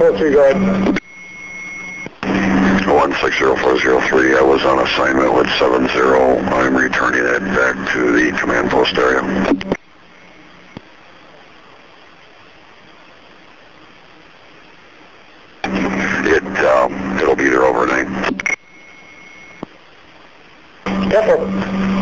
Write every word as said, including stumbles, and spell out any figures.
four three, go ahead. one six zero four zero three, I was on assignment with seven zero. I'm returning it back to the command post area. It, um, it'll be there overnight. Yes, sir.